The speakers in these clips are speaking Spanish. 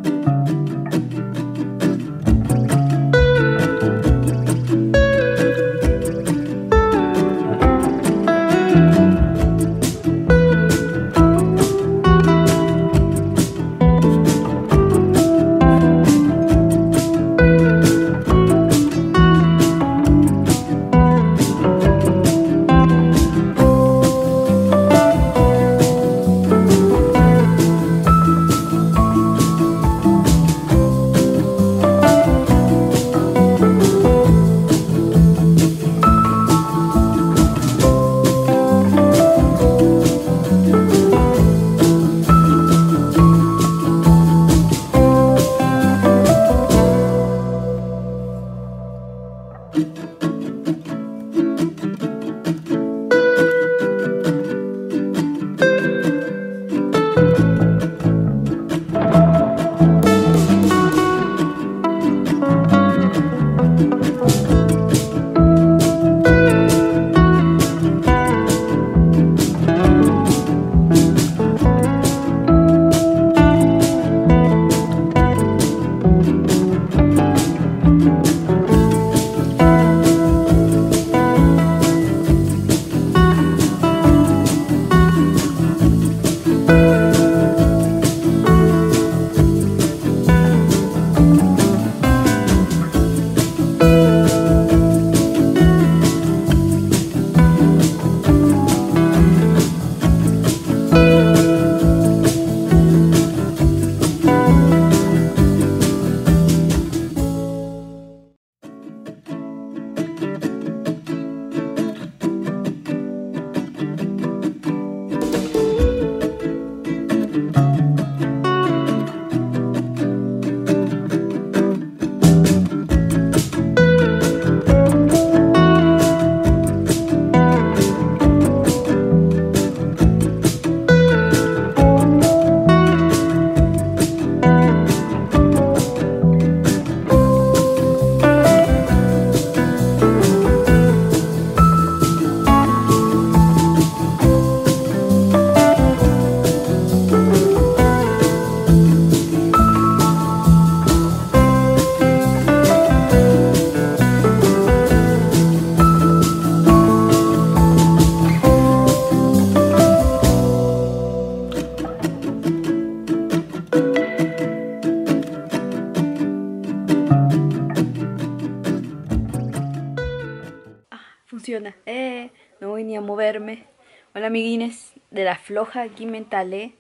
Funciona. No voy ni a moverme. Hola amiguines, de la floja aquí me instalé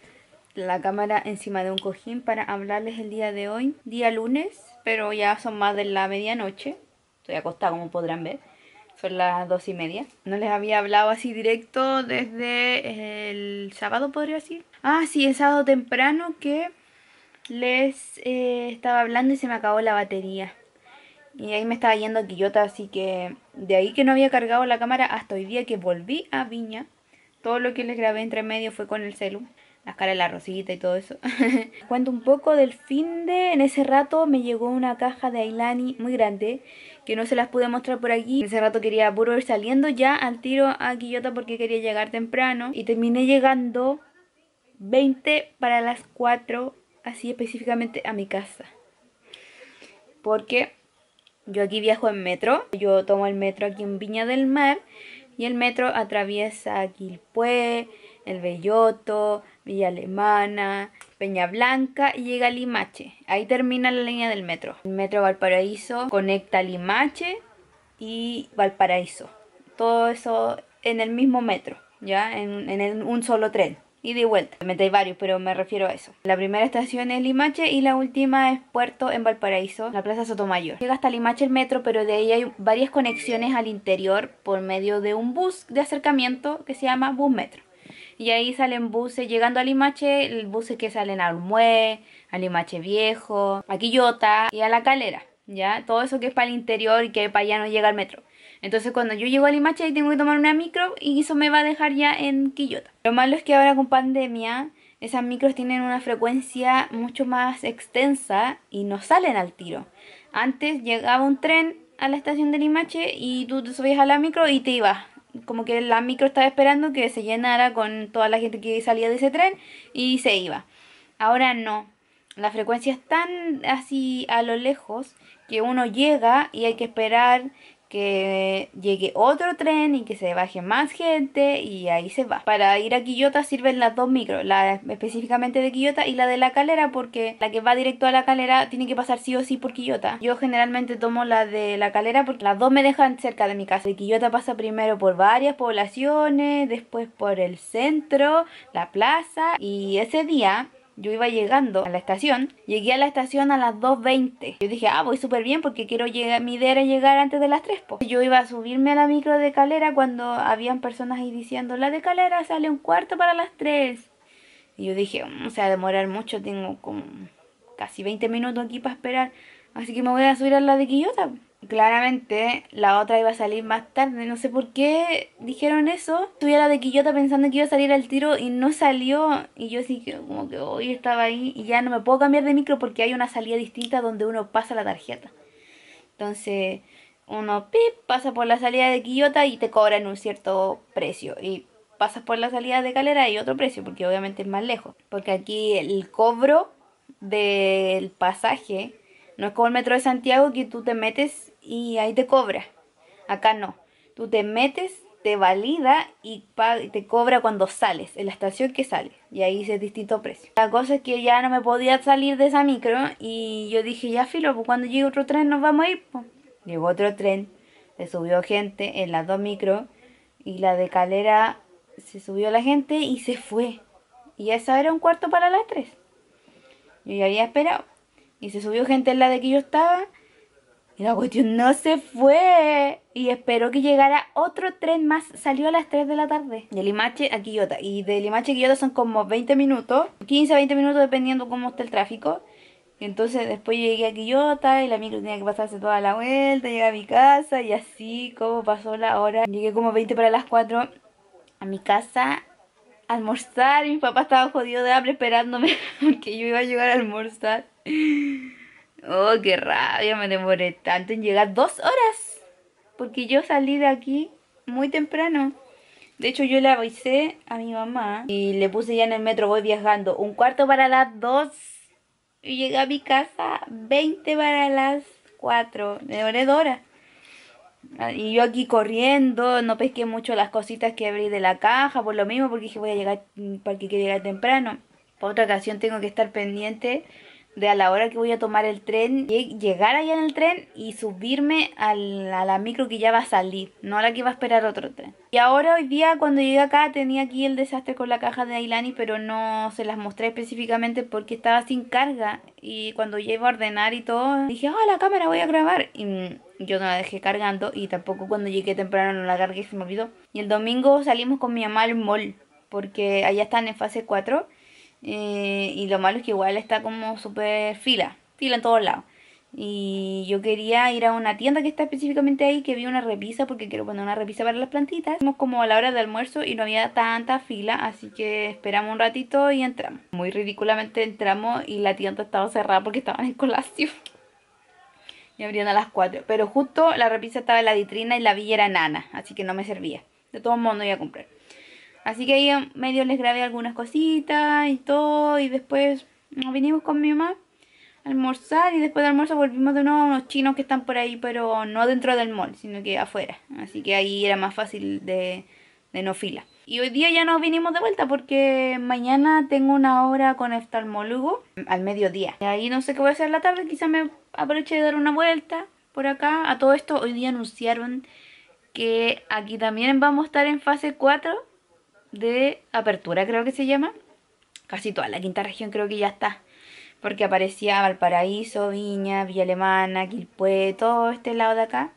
la cámara encima de un cojín para hablarles el día de hoy. Día lunes, pero ya son más de la medianoche. Estoy acostada como podrán ver. Son las 2:30. No les había hablado así directo desde el sábado, podría decir. Ah, sí, el sábado temprano que les estaba hablando y se me acabó la batería. Y ahí me estaba yendo a Quillota, así que de ahí que no había cargado la cámara hasta hoy día que volví a Viña. Todo lo que les grabé entre medio fue con el celu. Las caras de la Rosita y todo eso. Cuento un poco del finde. En ese rato me llegó una caja de Ailani muy grande, que no se las pude mostrar por aquí. En ese rato quería puro ir saliendo ya al tiro a Quillota porque quería llegar temprano. Y terminé llegando 20 para las 4, así específicamente a mi casa. Porque yo aquí viajo en metro. Yo tomo el metro aquí en Viña del Mar. Y el metro atraviesa Quilpué, El Belloto, Villa Alemana, Peña Blanca y llega a Limache. Ahí termina la línea del metro. El metro Valparaíso conecta Limache y Valparaíso. Todo eso en el mismo metro, ¿ya? En un solo tren. Y de vuelta. Hay varios, pero me refiero a eso. La primera estación es Limache y la última es Puerto en Valparaíso, la Plaza Sotomayor. Llega hasta Limache el metro, pero de ahí hay varias conexiones al interior por medio de un bus de acercamiento que se llama Bus Metro. Y ahí salen buses, llegando a Limache, el buses que salen a Olmué, a Limache Viejo, a Quillota y a La Calera, ¿ya? Todo eso que es para el interior y que para allá no llega el metro. Entonces cuando yo llego a Limache ahí tengo que tomar una micro y eso me va a dejar ya en Quillota. Lo malo es que ahora con pandemia esas micros tienen una frecuencia mucho más extensa y no salen al tiro. Antes llegaba un tren a la estación de Limache y tú te subías a la micro y te ibas. Como que la micro estaba esperando que se llenara con toda la gente que salía de ese tren y se iba. Ahora no. la frecuencia es tan así a lo lejos que uno llega y hay que esperar que llegue otro tren y que se baje más gente y ahí se va. Para ir a Quillota sirven las dos micros, la específicamente de Quillota y la de La Calera, porque la que va directo a La Calera tiene que pasar sí o sí por Quillota. Yo generalmente tomo la de La Calera porque las dos me dejan cerca de mi casa. De Quillota pasa primero por varias poblaciones, después por el centro, la plaza, y ese día yo iba llegando a la estación, llegué a la estación a las 2:20. Yo dije, voy súper bien porque quiero llegar, mi idea era llegar antes de las 3, po. Yo iba a subirme a la micro de Calera cuando habían personas ahí diciendo, la de Calera sale un cuarto para las 3. Y yo dije, o sea, demorar mucho, tengo como casi 20 minutos aquí para esperar. Así que me voy a subir a la de Quillota. Claramente la otra iba a salir más tarde, no sé por qué dijeron eso. Subí a la de Quillota pensando que iba a salir al tiro y no salió. Y yo sí que como que hoy estaba ahí y ya no me puedo cambiar de micro porque hay una salida distinta donde uno pasa la tarjeta. Entonces uno pasa por la salida de Quillota y te cobran un cierto precio. Y pasas por la salida de Calera y otro precio porque obviamente es más lejos. Porque aquí el cobro del pasaje no es como el metro de Santiago que tú te metes y ahí te cobra. Acá no. Tú te metes, te valida y te cobra cuando sales, en la estación que sales. Y ahí es distinto precio. La cosa es que ya no me podía salir de esa micro y yo dije, ya filo, pues cuando llegue otro tren nos vamos a ir, pues. Llegó otro tren, se subió gente en las dos micros y la de Calera se subió la gente y se fue. Y esa era un cuarto para las 3. Yo ya había esperado. Y se subió gente en la de que yo estaba. Y la cuestión no se fue. Y esperó que llegara otro tren más. Salió a las 3 de la tarde. De Limache a Quillota. Y de Limache a Quillota son como 20 minutos. 15 a 20 minutos dependiendo cómo esté el tráfico. Y entonces después llegué a Quillota y la micro tenía que pasarse toda la vuelta. Llegué a mi casa y así como pasó la hora. Llegué como 20 para las 4 a mi casa a almorzar. Y mi papá estaba jodido de hambre esperándome porque yo iba a llegar a almorzar. Oh, qué rabia, me demoré tanto en llegar, 2 horas. Porque yo salí de aquí muy temprano. De hecho, yo le avisé a mi mamá y le puse ya en el metro, voy viajando, un cuarto para las 2. Y llegué a mi casa 20 para las 4. Me demoré 2 horas. Y yo aquí corriendo, no pesqué mucho las cositas que abrí de la caja, por lo mismo, porque dije voy a llegar, para que quiero llegar temprano. Por otra ocasión tengo que estar pendiente de a la hora que voy a tomar el tren, llegar allá en el tren y subirme a la micro que ya va a salir, no a la que va a esperar otro tren. Y ahora hoy día cuando llegué acá tenía aquí el desastre con la caja de Ailani, pero no se las mostré específicamente porque estaba sin carga. Y cuando llego a ordenar y todo, dije, la cámara voy a grabar. Y yo no la dejé cargando y tampoco cuando llegué temprano no la cargué, se me olvidó. Y el domingo salimos con mi mamá al mall porque allá están en fase 4. Y lo malo es que igual está como súper fila en todos lados. Y yo quería ir a una tienda que está específicamente ahí, que vi una repisa porque quiero poner una repisa para las plantitas. Fuimos como a la hora de almuerzo y no había tanta fila, así que esperamos un ratito y entramos. Muy ridículamente entramos y la tienda estaba cerrada porque estaban en colación. Y abrían a las 4. Pero justo la repisa estaba en la vitrina y la villa era nana, así que no me servía. De todos modos no iba a comprar. Así que ahí medio les grabé algunas cositas y todo. Y después nos vinimos con mi mamá a almorzar. Y después de almuerzo volvimos de nuevo a unos chinos que están por ahí, pero no dentro del mall, sino que afuera. Así que ahí era más fácil de no fila. Y hoy día ya nos vinimos de vuelta porque mañana tengo una hora con oftalmólogo al mediodía. Y ahí no sé qué voy a hacer en la tarde. Quizás me aproveche de dar una vuelta por acá. A todo esto hoy día anunciaron que aquí también vamos a estar en fase 4 de apertura, creo que se llama. Casi toda la quinta región creo que ya está. Porque aparecía Valparaíso, Viña, Villa Alemana, Quilpué, todo este lado de acá.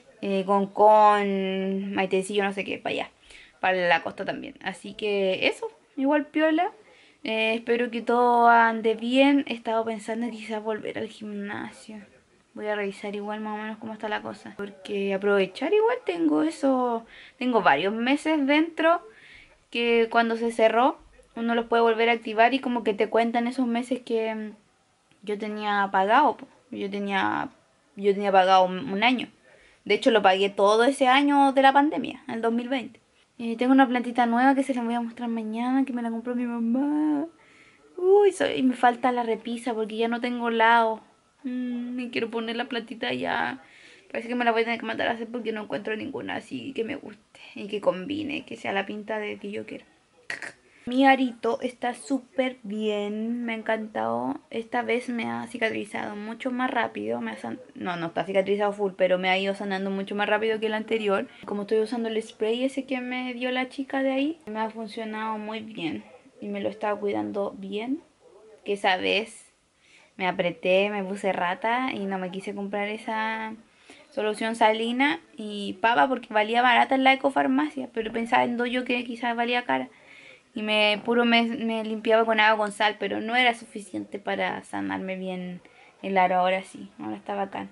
Concón, Maitecillo, no sé qué, para allá. Para la costa también. Así que eso, igual piola. Espero que todo ande bien. He estado pensando quizás volver al gimnasio. Voy a revisar igual más o menos cómo está la cosa. Porque aprovechar igual tengo eso. Tengo varios meses dentro que cuando se cerró uno los puede volver a activar y como que te cuentan esos meses que yo tenía pagado. Yo tenía pagado un año. De hecho lo pagué todo ese año de la pandemia, el 2020. Tengo una plantita nueva que se la voy a mostrar mañana, que me la compró mi mamá. Uy, me falta la repisa porque ya no tengo lado. Me quiero poner la platita ya. Parece que me la voy a tener que mandar a hacer porque no encuentro ninguna así que me guste y que combine, que sea la pinta de que yo quiero. Mi arito está súper bien, me ha encantado. Esta vez me ha cicatrizado mucho más rápido. No está cicatrizado full, pero me ha ido sanando mucho más rápido que el anterior. Como estoy usando el spray ese que me dio la chica de ahí, me ha funcionado muy bien y me lo estaba cuidando bien. Que esa vez me apreté, me puse rata y no me quise comprar esa solución salina y pava porque valía barata en la ecofarmacia, pero pensaba en yo que quizás valía cara. Y me limpiaba con agua con sal, pero no era suficiente para sanarme bien el aro. Ahora sí, ahora está bacán.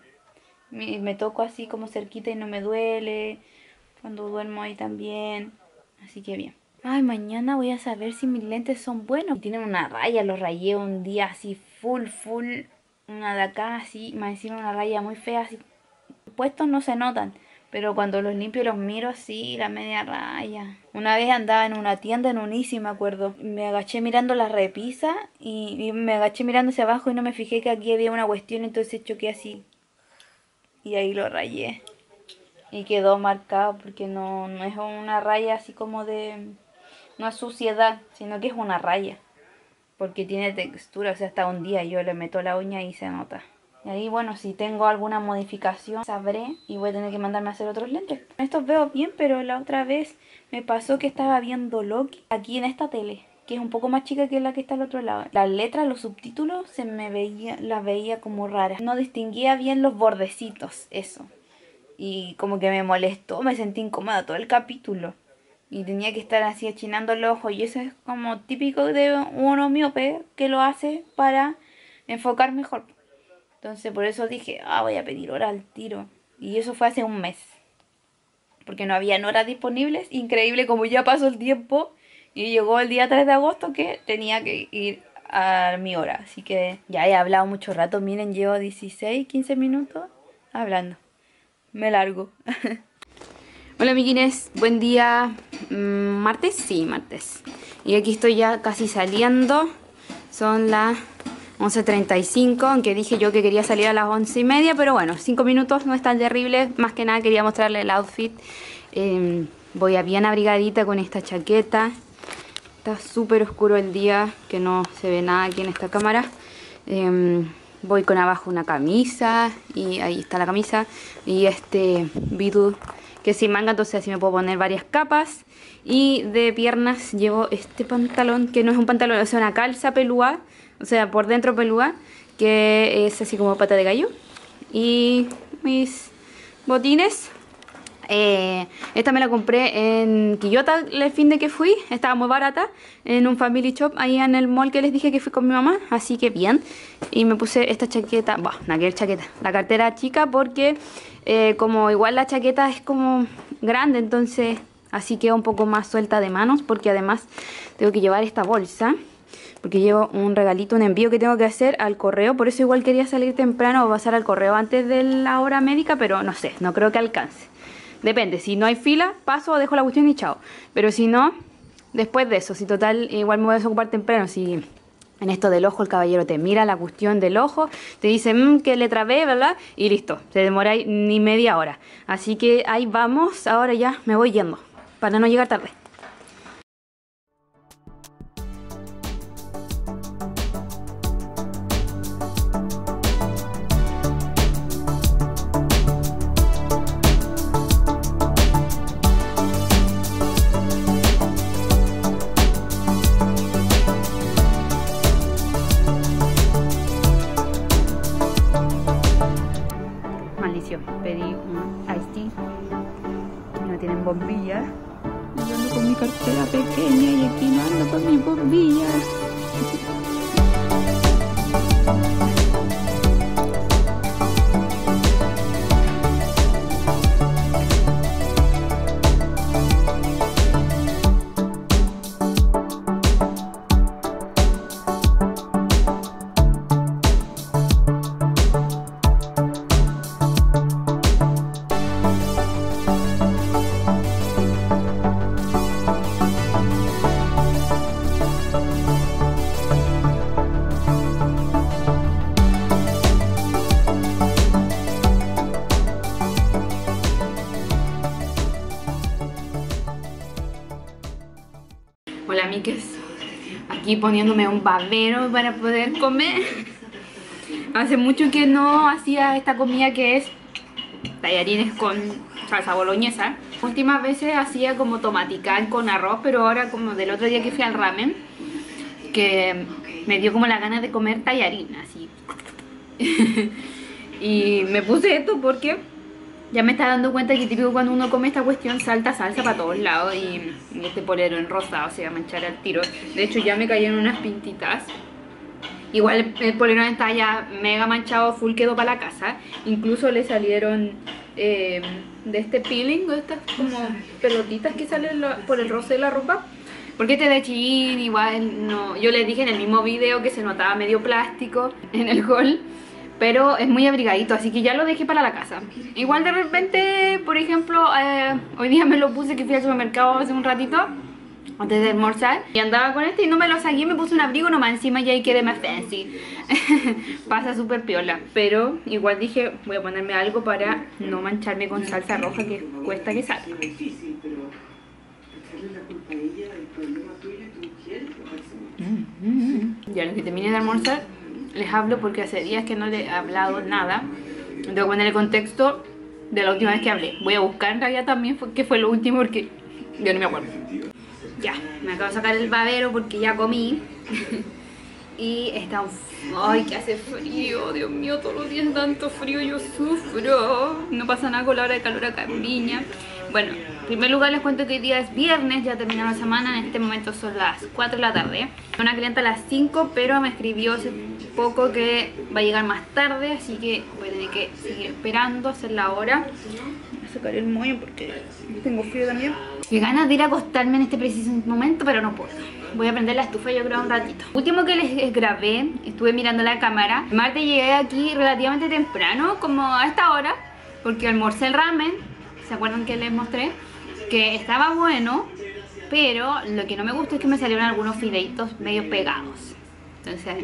Me toco así como cerquita y no me duele. Cuando duermo ahí también. Así que bien. Ay, mañana voy a saber si mis lentes son buenos. Tienen una raya, los rayé un día así full. Una de acá así, más encima una raya muy fea así. Puestos no se notan. Pero cuando los limpio y los miro así, la media raya. Una vez andaba en una tienda en Unici, me acuerdo. Me agaché mirando la repisa y me agaché mirando hacia abajo y no me fijé que aquí había una cuestión, entonces choqué así. Y ahí lo rayé. Y quedó marcado porque no es una raya así como de... No es suciedad, sino que es una raya. Porque tiene textura, o sea, hasta un día yo le meto la uña y se nota. Y ahí, bueno, si tengo alguna modificación, sabré y voy a tener que mandarme a hacer otros lentes. Estos veo bien, pero la otra vez me pasó que estaba viendo Loki aquí en esta tele, que es un poco más chica que la que está al otro lado. Las letras, los subtítulos, las veía como raras. No distinguía bien los bordecitos, eso. Y como que me molestó, me sentí incómoda todo el capítulo. Y tenía que estar así achinando el ojo. Y eso es como típico de uno miope que lo hace para enfocar mejor. Entonces por eso dije, voy a pedir hora al tiro. Y eso fue hace un mes. Porque no habían horas disponibles. Increíble como ya pasó el tiempo. Y llegó el día 3 de agosto que tenía que ir a mi hora. Así que ya he hablado mucho rato. Miren, llevo 16, 15 minutos hablando. Me largo. Hola amiguines, buen día. ¿Martes? Sí, martes. Y aquí estoy ya casi saliendo. Son las 11:35, aunque dije yo que quería salir a las 11:30, pero bueno, 5 minutos no es tan terrible. Más que nada quería mostrarles el outfit. Voy bien abrigadita con esta chaqueta. Está súper oscuro el día, que no se ve nada aquí en esta cámara. Voy con abajo una camisa, y ahí está la camisa, y este bidú que es sin manga, entonces así me puedo poner varias capas. Y de piernas llevo este pantalón, que no es un pantalón, es una calza pelúa, o sea, por dentro pelúa, que es así como pata de gallo. Y mis botines. Esta me la compré en Quillota el fin de que fui, estaba muy barata, en un family shop ahí en el mall que les dije que fui con mi mamá, así que bien. Y me puse esta chaqueta, chaqueta, la cartera chica porque como igual la chaqueta es como grande, entonces así queda un poco más suelta de manos, porque además tengo que llevar esta bolsa. Porque llevo un regalito, un envío que tengo que hacer al correo. Por eso igual quería salir temprano o pasar al correo antes de la hora médica, pero no sé, no creo que alcance. Depende, si no hay fila, paso o dejo la cuestión y chao. Pero si no, después de eso, si total, igual me voy a desocupar temprano. Si en esto del ojo el caballero te mira la cuestión del ojo, te dice, ¿qué letra B, verdad? Y listo, se demora ni media hora. Así que ahí vamos, ahora ya me voy yendo, para no llegar tarde. Pedí un iced tea, no tienen bombillas. Yo ando con mi cartera pequeña y aquí no ando con mis bombillas. y poniéndome un babero para poder comer. Hace mucho que no hacía esta comida que es tallarines con salsa boloñesa. Últimas veces hacía como tomaticán con arroz, pero ahora como del otro día que fui al ramen, que me dio como la ganas de comer tallarín, así. Y me puse esto porque ya me está dando cuenta que típico cuando uno come esta cuestión salta salsa para todos lados y este polero en rosado se va a manchar al tiro. De hecho ya me cayeron unas pintitas. Igual el polero está ya mega manchado, full quedó para la casa. Incluso le salieron de este peeling, de estas como pelotitas que salen por el roce de la ropa. Porque este de Shein igual no... Yo les dije en el mismo video que se notaba medio plástico en el haul, pero es muy abrigadito, así que ya lo dejé para la casa. Igual de repente, por ejemplo, hoy día me lo puse que fui al supermercado hace un ratito antes de almorzar y andaba con este y no me lo saqué, me puse un abrigo nomás encima y ahí quedé más fancy. Pasa súper piola, pero igual dije voy a ponerme algo para no mancharme con salsa roja que cuesta que salga. Ya lo que termine de almorzar les hablo porque hace días que no les he hablado nada. Tengo que poner el contexto de la última vez que hablé. Voy a buscar en realidad también qué fue lo último porque yo no me acuerdo. Ya, me acabo de sacar el babero porque ya comí. Y está... ¡Ay, que hace frío! Dios mío, todos los días tanto frío, yo sufro. No pasa nada con la hora de calor acá en Viña. Bueno, en primer lugar les cuento que hoy día es viernes, ya terminó la semana. En este momento son las 4 de la tarde. Una clienta a las 5, pero me escribió hace poco que va a llegar más tarde, así que voy a tener que seguir esperando, hacer la hora. Voy a sacar el moño porque tengo frío también. Qué ganas de ir a acostarme en este preciso momento, pero no puedo. Voy a prender la estufa yo creo un ratito. Último que les grabé, estuve mirando la cámara. El martes llegué aquí relativamente temprano, como a esta hora, porque almorcé el ramen. ¿Se acuerdan que les mostré? Que estaba bueno, pero lo que no me gusta es que me salieron algunos fideitos medio pegados. Entonces,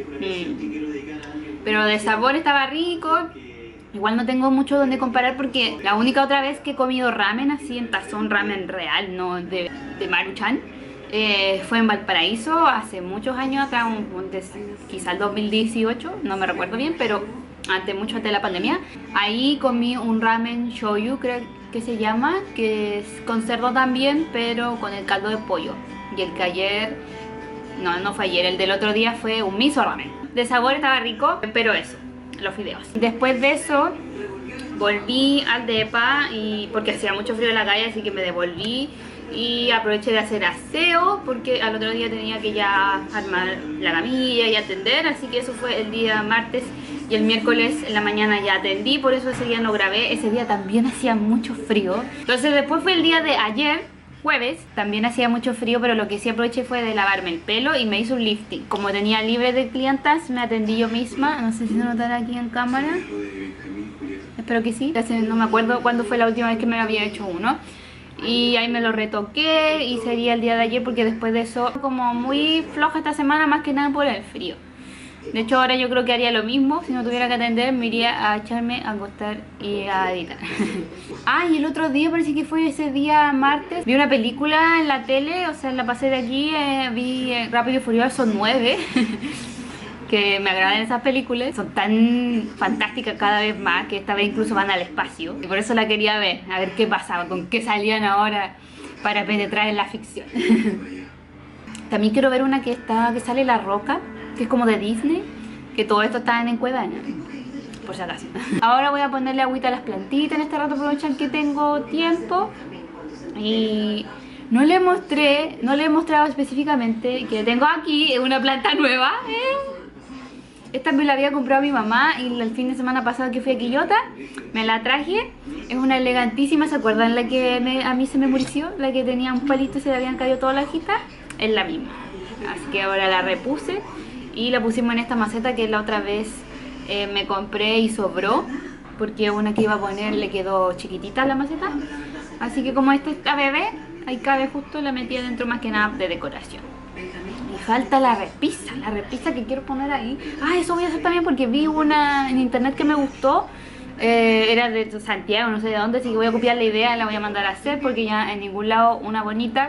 pero de sabor estaba rico. Igual no tengo mucho donde comparar porque la única otra vez que he comido ramen así en tazón, ramen real, no de Maruchan, fue en Valparaíso hace muchos años atrás, quizá el 2018, no me recuerdo bien, pero mucho antes de la pandemia. Ahí comí un ramen shoyu, creo que se llama, que es con cerdo también, pero con el caldo de pollo. Y el que ayer, no fue ayer, el del otro día fue un miso ramen. De sabor estaba rico, pero eso, los fideos. Después de eso volví al depa porque hacía mucho frío en la calle, así que me devolví y aproveché de hacer aseo porque al otro día tenía que ya armar la camilla y atender, así que eso fue el día martes. Y el miércoles en la mañana ya atendí, por eso ese día no grabé. Ese día también hacía mucho frío. Entonces después fue el día de ayer, jueves, también hacía mucho frío, pero lo que sí aproveché fue de lavarme el pelo y me hice un lifting. Como tenía libre de clientas, me atendí yo misma. No sé si se notará aquí en cámara. Espero que sí. No me acuerdo cuándo fue la última vez que me había hecho uno. Y ahí me lo retoqué y sería el día de ayer porque después de eso, como muy floja esta semana, más que nada por el frío. De hecho ahora yo creo que haría lo mismo. Si no tuviera que atender me iría a echarme a acostar y a editar. Y el otro día, parece que fue ese día martes, vi una película en la tele, o sea la pasé de aquí, vi Rápido y Furioso 9. Que me agradan esas películas, son tan fantásticas cada vez más que esta vez incluso van al espacio. Y por eso la quería ver, a ver qué pasaba, con qué salían ahora para penetrar en la ficción. También quiero ver una que sale La Roca, que es como de Disney, que todo esto está en Cuevana, por si acaso. Ahora voy a ponerle agüita a las plantitas en este rato, aprovechar que tengo tiempo. Y no le he mostrado específicamente que tengo aquí una planta nueva. Esta me la había comprado mi mamá y el fin de semana pasado que fui a Quillota me la traje. Es una elegantísima, ¿se acuerdan la que a mí se me murió? La que tenía un palito y se le habían caído todas las hojitas. Es la misma. Así que ahora la repuse y la pusimos en esta maceta que la otra vez me compré y sobró, porque una que iba a poner le quedó chiquitita la maceta. Así que como esta está bebé, ahí cabe justo, la metí adentro más que nada de decoración. Y falta la repisa que quiero poner ahí. Eso voy a hacer también porque vi una en internet que me gustó. Era de Santiago, no sé de dónde, así que voy a copiar la idea, la voy a mandar a hacer porque ya en ningún lado una bonita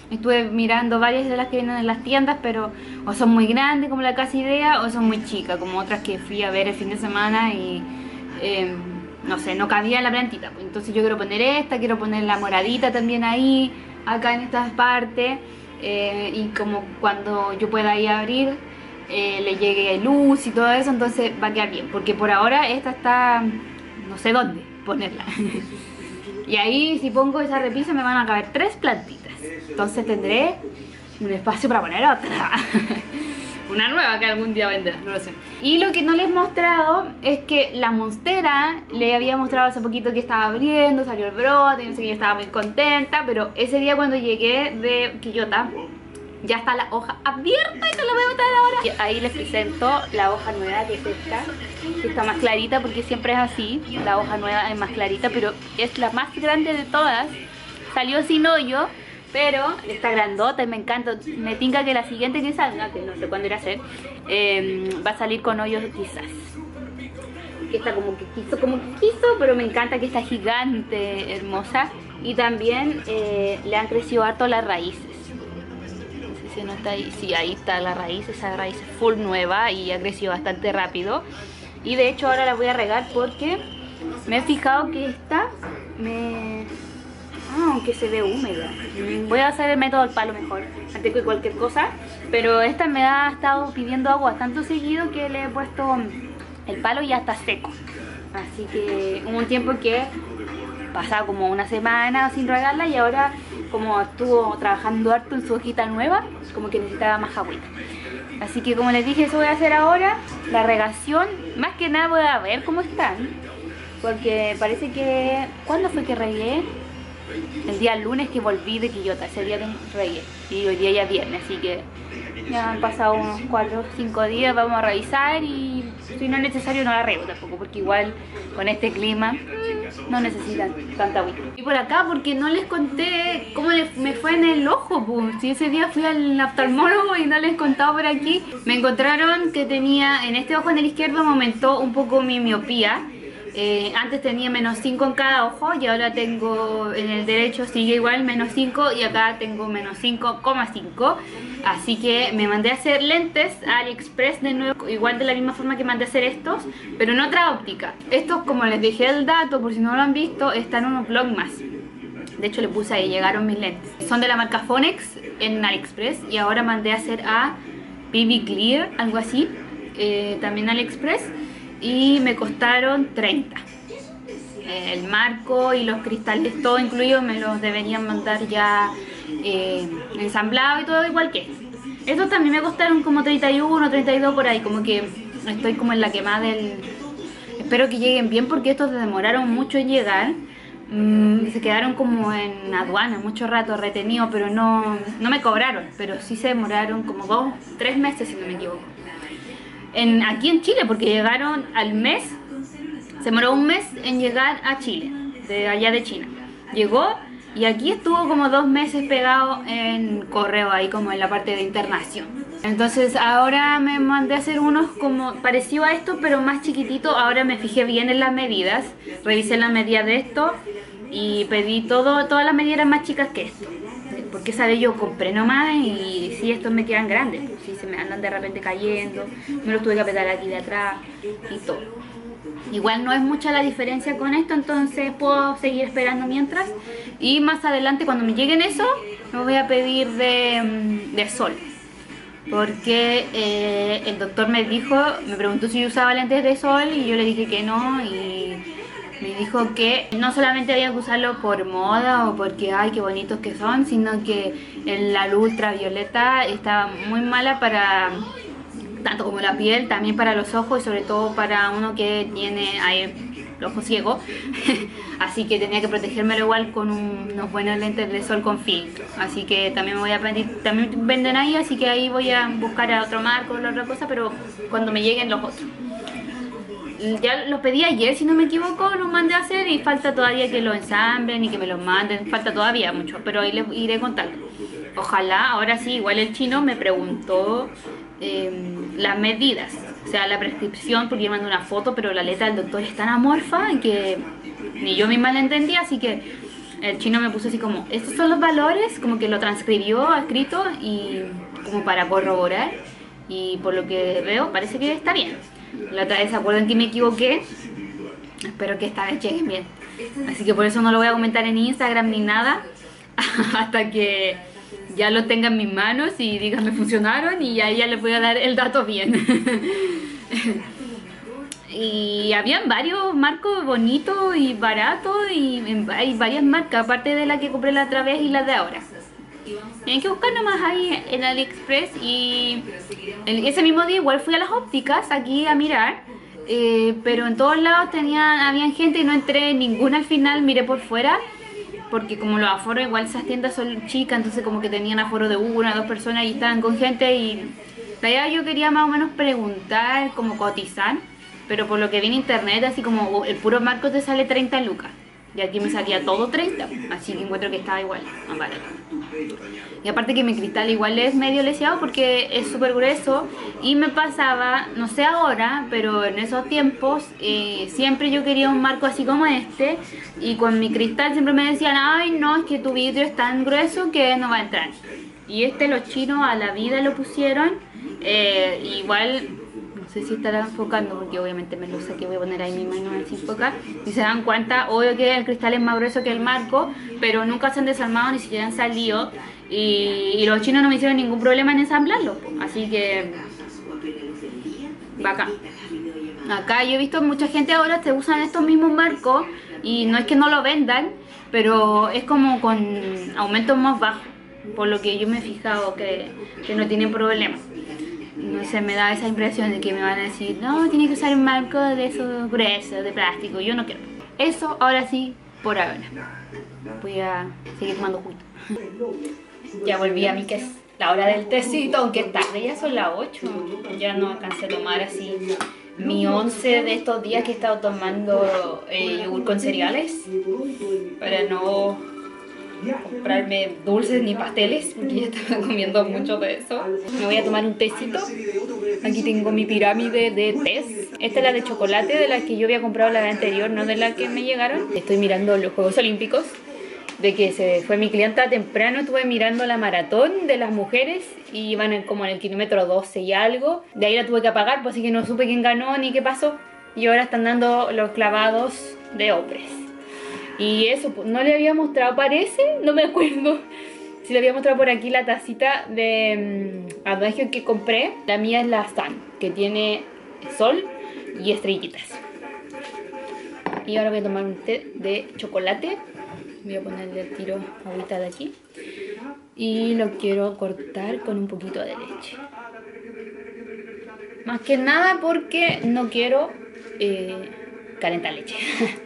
Estuve mirando varias de las que vienen en las tiendas, pero o son muy grandes como la Casa Idea o son muy chicas como otras que fui a ver el fin de semana y no sé, no cabía en la plantita. Entonces yo quiero poner esta, quiero poner la moradita también ahí, acá en estas partes, y como cuando yo pueda ir a abrir le llegue luz y todo eso, entonces va a quedar bien, porque por ahora esta está, no sé dónde ponerla. Y ahí si pongo esa repisa me van a caber 3 plantitas, entonces tendré un espacio para poner otra. Una nueva que algún día vendrá, no lo sé. Y lo que no les he mostrado es que la monstera, le había mostrado hace poquito que estaba abriendo, salió el brote, no sé qué, yo estaba muy contenta, pero ese día cuando llegué de Quillota ya está la hoja abierta y no la voy a botar ahora. Y ahí les presento la hoja nueva, que es esta, que está más clarita porque siempre es así, la hoja nueva es más clarita, pero es la más grande de todas, salió sin hoyo. Pero está grandota y me encanta. Me tinca que la siguiente que salga, que no sé cuándo irá a ser, va a salir con hoyos quizás. Que está como que quiso, pero me encanta que está gigante, hermosa. Y también le han crecido harto las raíces. No sé si no está ahí. Sí, ahí está la raíz, esa raíz es full nueva y ha crecido bastante rápido. Y de hecho ahora la voy a regar porque me he fijado que esta aunque se ve húmeda. Voy a hacer el método al palo mejor, antes que cualquier cosa. Pero esta me ha estado pidiendo agua tanto seguido que le he puesto el palo y ya está seco. Así que hubo un tiempo que pasaba como una semana sin regarla y ahora como estuvo trabajando harto en su hojita nueva, como que necesitaba más agüita. Así que como les dije, eso voy a hacer ahora, la regación. Más que nada voy a ver cómo están, porque parece que... ¿Cuándo fue que regué? El día lunes que volví de Quillota, ese día que regué. Y hoy día ya es viernes, así que ya han pasado unos 4 o 5 días. Vamos a revisar y si no es necesario no la riego tampoco, porque igual con este clima no necesitan tanta agua. Y por acá porque no les conté cómo me fue en el ojo, pues. Si ese día fui al oftalmólogo y no les he contado por aquí. Me encontraron que tenía en este ojo en el izquierdo, me aumentó un poco mi miopía. Antes tenía -5 en cada ojo y ahora tengo en el derecho sigue igual -5 y acá tengo -5,5. Así que me mandé a hacer lentes a AliExpress de nuevo, igual de la misma forma que mandé a hacer estos, pero en otra óptica. Estos, como les dejé el dato por si no lo han visto, están en un blog más. De hecho le puse ahí, llegaron mis lentes. Son de la marca Phonex en AliExpress y ahora mandé a hacer a BB Clear, algo así, también AliExpress. Y me costaron 30. El marco y los cristales, todo incluido, me los deberían mandar ya ensamblado y todo igual que estos también me costaron como 31, 32 por ahí. Como que estoy como en la quemada del... Espero que lleguen bien porque estos demoraron mucho en llegar. Se quedaron como en aduana mucho rato retenidos, pero no me cobraron. Pero sí se demoraron como 2, 3 meses si no me equivoco. Aquí en Chile, porque llegaron al mes, se demoró un mes en llegar a Chile, de allá de China. Llegó y aquí estuvo como 2 meses pegado en correo, ahí como en la parte de internación. Entonces ahora me mandé a hacer unos como parecido a esto, pero más chiquitito. Ahora me fijé bien en las medidas, revisé las medidas de esto y pedí todas las medidas eran más chicas que esto. Porque esa vez yo compré nomás y si estos me quedan grandes, si se me andan de repente cayendo, me los tuve que apretar aquí de atrás y todo. Igual no es mucha la diferencia con esto, entonces puedo seguir esperando mientras. Y más adelante cuando me lleguen eso, me voy a pedir de sol. Porque el doctor me preguntó si yo usaba lentes de sol y yo le dije que no. Y me dijo que no solamente había que usarlo por moda o porque ay qué bonitos que son, sino que la luz ultravioleta está muy mala para tanto como la piel, también para los ojos y sobre todo para uno que tiene ahí el ojo ciego. Así que tenía que protegérmelo igual con unos buenos lentes de sol con filtro. Así que también me voy a pedir, también venden ahí, así que ahí voy a buscar a otro marco o otra cosa, pero cuando me lleguen los otros. Ya los pedí ayer, si no me equivoco, los mandé a hacer y falta todavía que los ensamblen y que me los manden. Falta todavía mucho, pero ahí les iré contando. Ojalá, ahora sí, igual el chino me preguntó las medidas, o sea, la prescripción, porque yo mandé una foto, pero la letra del doctor es tan amorfa que ni yo misma la entendía, así que el chino me puso así como, estos son los valores, como que lo transcribió a escrito y como para corroborar. Y por lo que veo parece que está bien. La otra vez se acuerdan que me equivoqué. Espero que esta vez lleguen bien. Así que por eso no lo voy a comentar en Instagram ni nada hasta que ya lo tenga en mis manos y digan me funcionaron, y ahí ya les voy a dar el dato bien. Y habían varios marcos bonitos y baratos, y hay varias marcas aparte de la que compré la otra vez y la de ahora. Tienen que buscar nomás ahí en AliExpress. Y ese mismo día igual fui a las ópticas aquí a mirar, pero en todos lados habían gente y no entré en ninguna al final. Miré por fuera porque como los aforos igual esas tiendas son chicas, entonces como que tenían aforo de 1 o 2 personas y estaban con gente. Y allá yo quería más o menos preguntar, como cotizar, pero por lo que vi en internet así como el puro marco te sale 30 lucas. Y aquí me salía todo 30, así que encuentro que estaba igual, más barato. Y aparte que mi cristal igual es medio leseado porque es súper grueso. Y me pasaba, no sé ahora, pero en esos tiempos siempre yo quería un marco así como este. Y con mi cristal siempre me decían, ay no, es que tu vidrio es tan grueso que no va a entrar. Y los chinos a la vida lo pusieron, igual... No sé si estará enfocando porque obviamente me lo saqué, voy a poner ahí mi mano a ver si enfoca. Y se dan cuenta, obvio que el cristal es más grueso que el marco, pero nunca se han desarmado ni siquiera han salido. Y los chinos no me hicieron ningún problema en ensamblarlo, así que bacán. Acá yo he visto mucha gente ahora que usan estos mismos marcos y no es que no lo vendan, pero es como con aumentos más bajos, por lo que yo me he fijado que no tienen problema. No sé, me da esa impresión de que me van a decir, no, tienes que usar un marco de esos gruesos, de plástico. Yo no quiero eso, ahora sí, por ahora. Voy a seguir tomando jugo. Ya volví a mí, que es la hora del tecito, aunque es tarde, ya son las 8. Ya no alcancé a tomar así mi 11 de estos días que he estado tomando yogur con cereales, para no comprarme dulces ni pasteles, porque ya estaba comiendo mucho de eso. Me voy a tomar un tecito. Aquí tengo mi pirámide de tés. Esta es la de chocolate, de la que yo había comprado la vez anterior, no de la que me llegaron. Estoy mirando los Juegos Olímpicos. De que se fue mi clienta temprano, estuve mirando la maratón de las mujeres y iban como en el kilómetro 12 y algo. De ahí la tuve que apagar, pues así que no supe quién ganó ni qué pasó. Y ahora están dando los clavados de hombres. Y eso, no le había mostrado, parece, no me acuerdo si le había mostrado por aquí la tacita de Adagio que compré. La mía es la Sun, que tiene sol y estrellitas. Y ahora voy a tomar un té de chocolate. Voy a ponerle el tiro agüita de aquí. Y lo quiero cortar con un poquito de leche. Más que nada porque no quiero calentar leche.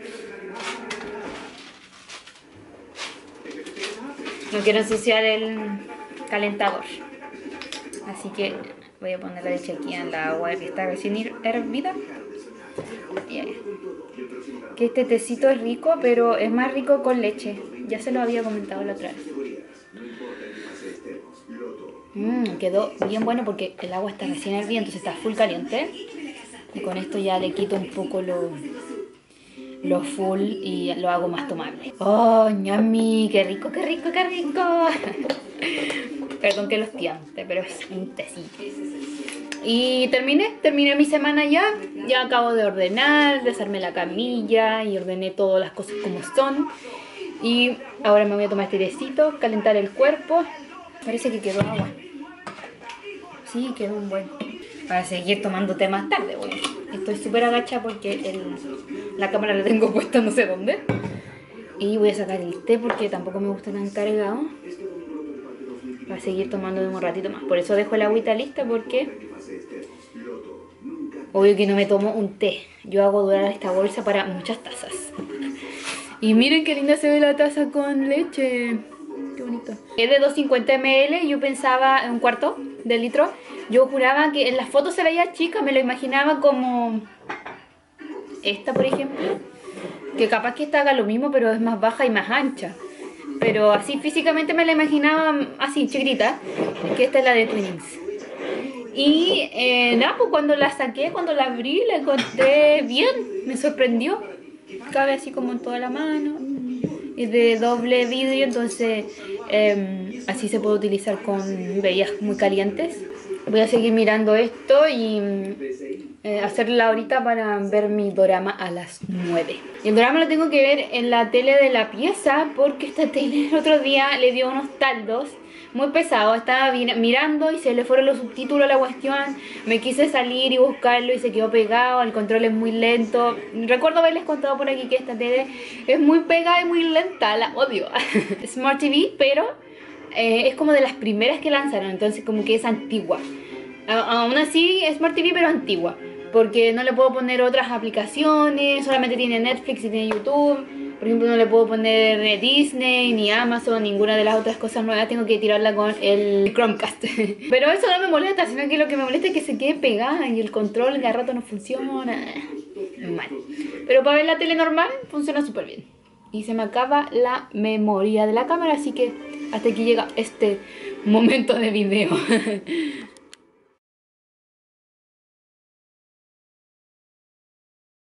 No quiero ensuciar el calentador. Así que voy a poner la leche aquí en la agua que está recién hervida. Que este tecito es rico, pero es más rico con leche. Ya se lo había comentado la otra vez. Quedó bien bueno porque el agua está recién hervida, entonces está full caliente. Y con esto ya le quito un poco lo full y lo hago más tomable. ¡Oh, ñami! ¡Qué rico, qué rico, qué rico! Perdón que los tiante, pero es un tecito. Y terminé mi semana ya. Ya acabo de ordenar, desarmé la camilla y ordené todas las cosas como son. Y ahora me voy a tomar este tecito, calentar el cuerpo. Parece que quedó agua. Sí, quedó un buen. Para seguir tomando té más tarde, bueno. Estoy súper agacha porque la cámara la tengo puesta no sé dónde. Y voy a sacar el té porque tampoco me gusta tan cargado. Para seguir tomando de un ratito más. Por eso dejo el agüita lista porque... obvio que no me tomo un té. Yo hago durar esta bolsa para muchas tazas. Y miren qué linda se ve la taza con leche. Qué bonito. Es de 250 ml. Yo pensaba en un cuarto de litro. Yo juraba que en las fotos se veía chica. Me lo imaginaba como esta, por ejemplo. Que capaz que esta haga lo mismo, pero es más baja y más ancha. Pero así físicamente me la imaginaba así, chiquitita. Que esta es la de Twinings. Y nada, pues cuando la saqué, cuando la abrí, la encontré bien. Me sorprendió. Cabe así como en toda la mano. es de doble vidrio, entonces así se puede utilizar con bebidas muy calientes. Voy a seguir mirando esto y hacerla ahorita para ver mi dorama a las 9. Y el dorama lo tengo que ver en la tele de la pieza porque esta tele el otro día le dio unos taldos muy pesados. Estaba mirando y se le fueron los subtítulos a la cuestión. Me quise salir y buscarlo y se quedó pegado. El control es muy lento. Recuerdo haberles contado por aquí que esta tele es muy pegada y muy lenta. La odio. Smart TV, pero es como de las primeras que lanzaron, entonces como que es antigua. Aún así es Smart TV pero antigua, porque no le puedo poner otras aplicaciones, solamente tiene Netflix y tiene YouTube. Por ejemplo, no le puedo poner Disney, ni Amazon, ninguna de las otras cosas nuevas. Tengo que tirarla con el Chromecast. Pero eso no me molesta, sino que lo que me molesta es que se quede pegada y el control de a rato no funciona. Mal. Pero para ver la tele normal funciona súper bien. Y se me acaba la memoria de la cámara, así que hasta aquí llega este momento de video.